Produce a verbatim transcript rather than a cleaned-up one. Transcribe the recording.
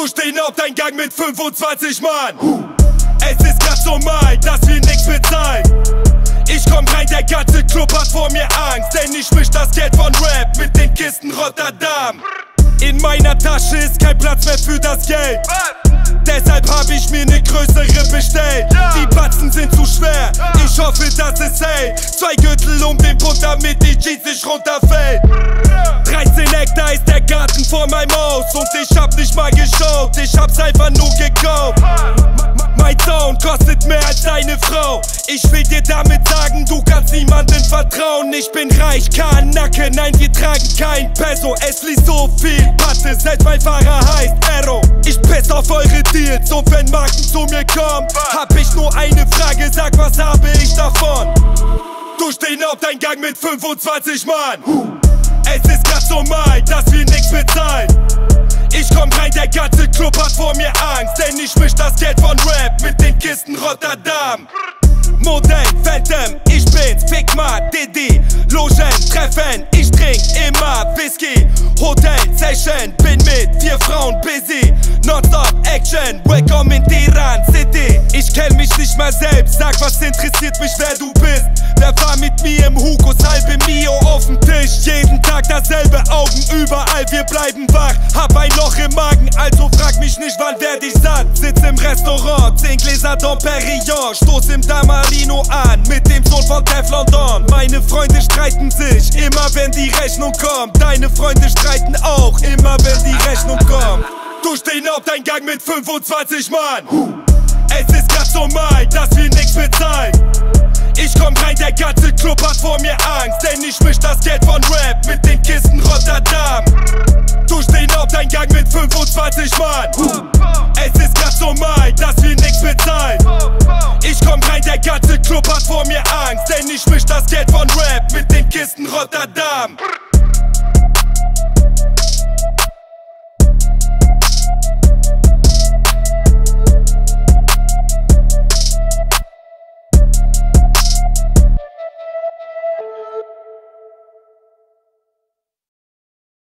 Durch den Haupteingang mit fünfundzwanzig Mann. Es ist ganz normal, dass wir nix bezahlen. Ich komm rein, der ganze Club hat vor mir Angst, denn ich misch das Geld von Rap mit den Kisten Rotterdam. In meiner Tasche ist kein Platz mehr für das Geld. Deshalb hab ich mir ne größere bestellt. Die Batzen sind zu schwer, ich hoffe, dass es hält. Zwei Gürtel um den Bund, damit die Jeans nicht runterfällt. dreizehn Hektar ist der Garten vor meinem Haus und ich hab nicht mal geschaut, ich hab's einfach nur gekauft. Mein Sound kostet mehr als deine Frau. Ich will dir damit sagen, du kannst niemandem vertrauen. Ich bin reich, kein Nacken, nein, wir tragen kein Peso. Es liest so viel Patte, selbst mein Fahrer heißt Aero. Ich piss auf eure Deals und wenn Marken zu mir kommen, hab ich nur eine Frage, sag, was habe ich davon? Durch den Haupteingang mit fünfundzwanzig Mann. Es ist ganz normal, dass wir nix bezahlen. Ich komm rein, der ganze Club hat vor mir Angst, denn ich misch das Geld von Rap mit den Kisten Rotterdam. Modell, Phantom, ich bin's, Fick mal, Didi, Logen, Treffen, ich trink immer Whisky, Hotel, Session, bin mit vier Frauen busy, Nonstop Action, welcome in Tehran City. Ich kenn mich nicht mal selbst, sag, was interessiert mich, wer du bist. Wer war mit mir im Hugos, halbe Mio auf dem Tisch, jeden Tag dasselbe, Augen überall, wir bleiben wach. Hab ein Loch im Magen, also frag mich nicht, wann werd ich satt. Sitz im Restaurant, zehn Gläser Dom Perignon, stoß im Damarino an, mit dem Sohn von Teflon Don. Meine Freunde streiten sich, immer wenn die Rechnung kommt. Deine Freunde streiten auch, immer wenn die Rechnung kommt. Durch den Haupteingang mit fünfundzwanzig Mann. Es ist ganz normal, dass wir nix bezahlen. Ich komm rein, der ganze Club hat vor mir Angst, denn ich misch das Geld von Rap mit den Kisten Rotterdam. Durch den Haupteingang mit fünfundzwanzig Mann. Es ist ganz normal, dass wir nix bezahlen. Ich komm rein, der ganze Club hat vor mir Angst, denn ich misch das Geld von Rap mit den Kisten Rotterdam.